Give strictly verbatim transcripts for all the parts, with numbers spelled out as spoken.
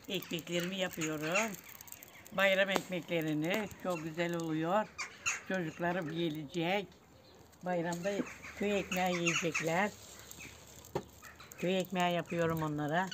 ekmeklerimi yapıyorum. Bayram ekmeklerini çok güzel oluyor. Çocuklarım yiyecek. Bayramda köy ekmeği yiyecekler. Köy ekmeği yapıyorum onlara.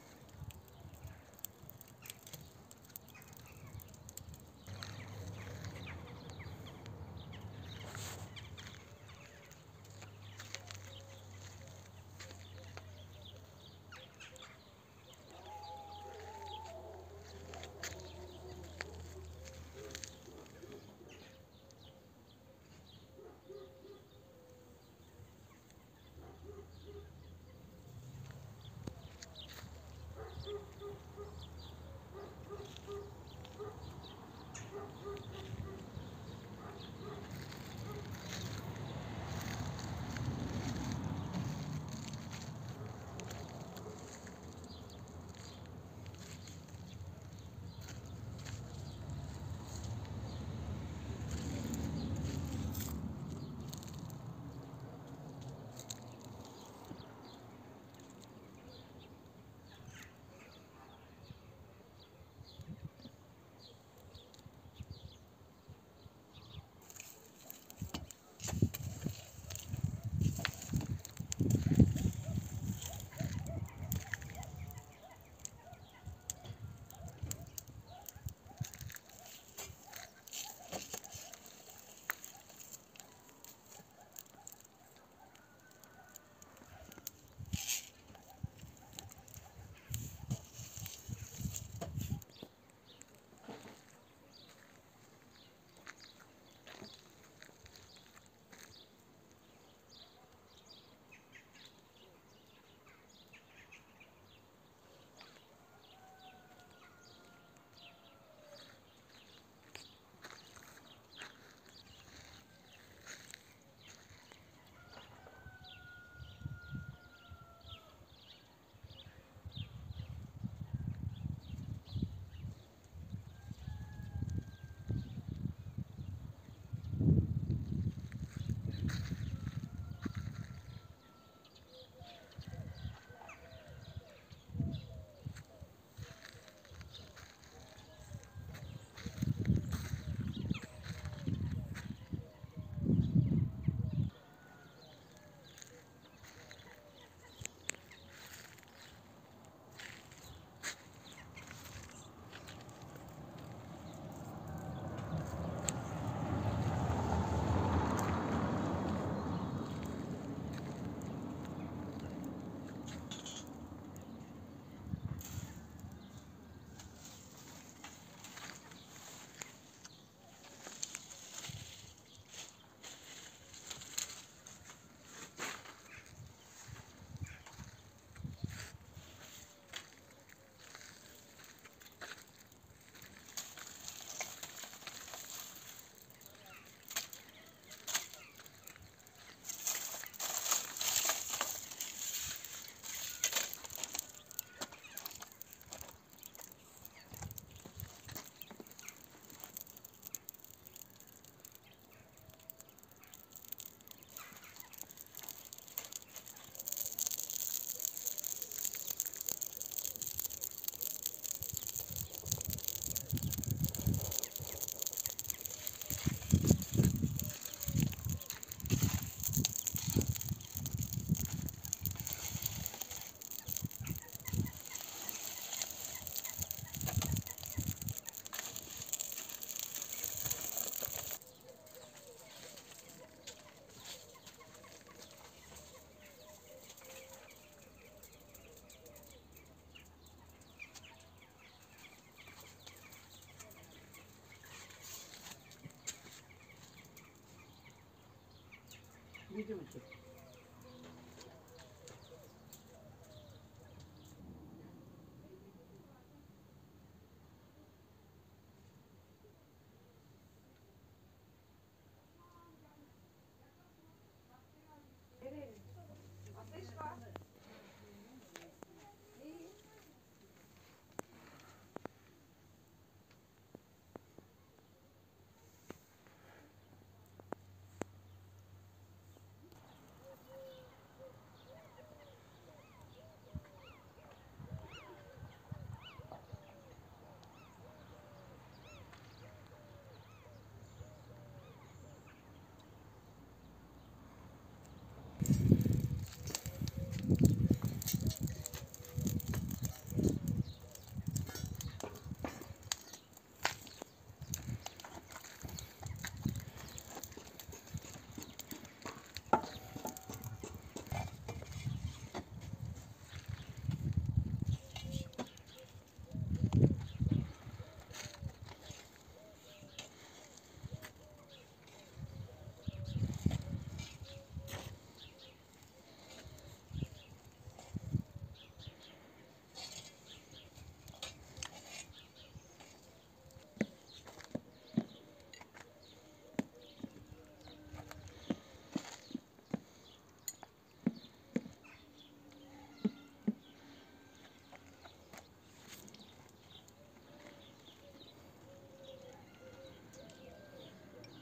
Video mu çek?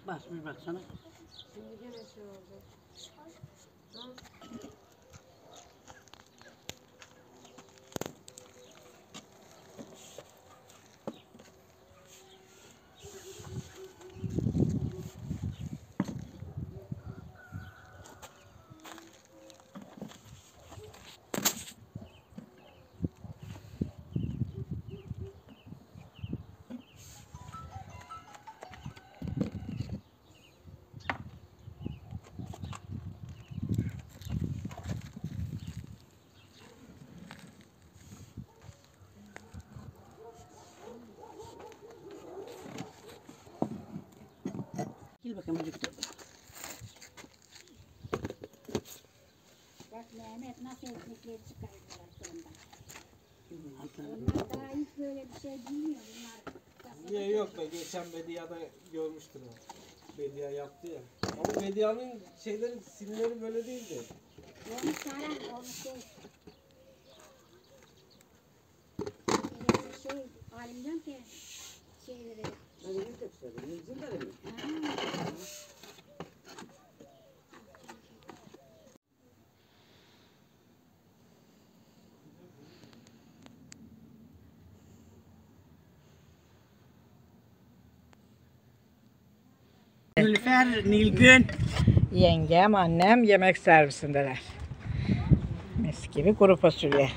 Basmış baksana. Şimdi gene şey oldu. Gel bakalım acıktı. Bak Mehmet nasıl ekmekleri çıkarıyorlar sonunda. Onlar daha hiç böyle bir şey bilmiyor bunlar. Niye yok be, geçen Bediye'de görmüştür o. Bediye yaptı ya. Ama Bediye'nin şeyleri, simleri böyle değildi. Onu saran, onu şey. Öyle şey, halimden ki şeyleri. Hadi ne tepsileri? Yüzün de mi? Nilüfer, Nilgün. Yengem, annem yemek servisindeler. Mis gibi kuru fasulye.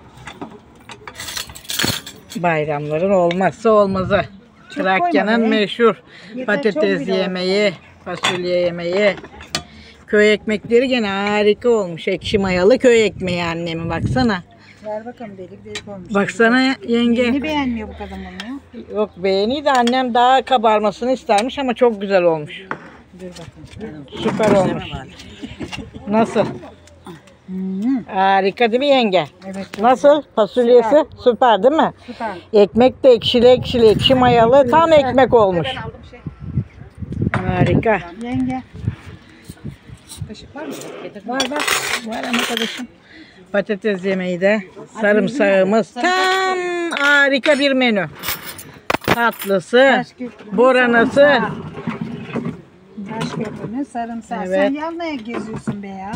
Bayramların olmazsa olmazı. Trakya'nın meşhur patates yemeği, fasulye yemeği. Köy ekmekleri gene harika olmuş. Ekşi mayalı köy ekmeği annemin, baksana. Ver bakalım, delik delik olmuş. Baksana yenge. Yeni beğenmiyor bu kadın bunu ya. Yok beğeni de annem daha kabarmasını istermiş ama çok güzel olmuş. Dur bakayım. Süper olmuş. Nasıl? Hmm, Harika değil mi yenge? evet. çok Nasıl? Fasulyesi süper değil mi? Süper. Ekmek de ekşili ekşili, ekşi mayalı tam ekmek olmuş. Harika. Yenge. Kaşık var mı? Var var. Var ama arkadaşım. Patates yemeği de sarımsağımız. Tam harika bir menü. Tatlısı, boranası. Taş köprünün sarımsağı. Evet. Sen yanmaya geziyorsun be ya.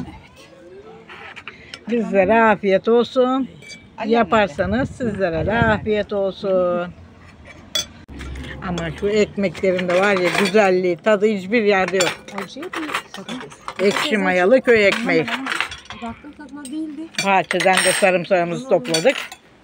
Bizlere afiyet olsun. Yaparsanız sizlere de afiyet olsun. Ama şu ekmeklerin de var ya güzelliği, tadı hiçbir yerde yok. O şey değil. Patates. Ekşi mayalı köy ekmeği. Baktım tadına değildi. Bahçeden de sarımsağımızı topladık.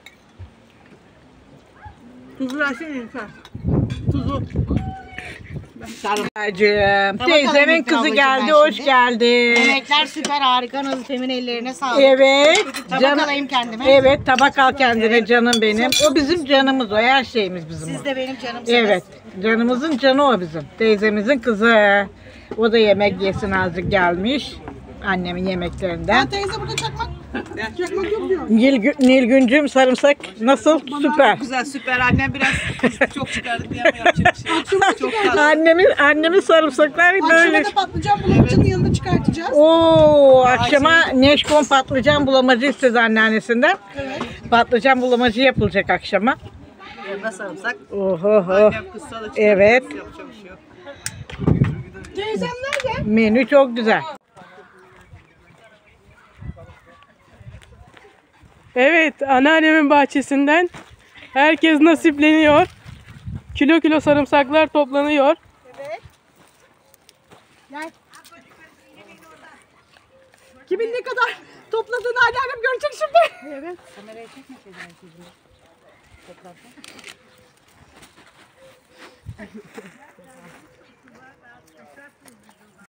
Tuzu versene lütfen. Tuzu. Sarımsağcığım. Teyzemin kızı geldi, hoş geldin. Yemekler süper, harika. Nazife'min ellerine sağlık. Evet. Tabak Can- alayım kendime. Evet, tabak al kendine canım benim. O bizim canımız, o her şeyimiz bizim. Siz o. de benim canımsınız. Evet, canımızın canı o bizim. Teyzemizin kızı. O da yemek yesin azıcık gelmiş. Annemin yemeklerinden. Teyze burada çakmak. Nilgün, Nilgüncüm sarımsak nasıl? Süper. Güzel, süper. Annem biraz çok çıkardı diye ama yapacak bir şey yok. Çok tatlı. Annemin annemin sarımsaklar böyle. Akşama da patlıcan bulamacının yanında çıkartacağız. Oo, akşama neşkon patlıcan bulamacı istedi anneannesinden. Evet. Patlıcan bulamacı yapılacak akşama. Yanına sarımsak. Oho ho. Annem kızsa da çıkardı. Evet. Yapacak bir şey yok. Teyzem nerede? Menü çok güzel. Evet, anneannemin bahçesinden herkes nasipleniyor. Kilo kilo sarımsaklar toplanıyor. Kimin ne kadar topladığını anneannem görecek şimdi. Evet. Kamerayı çekmeseydin herkesin.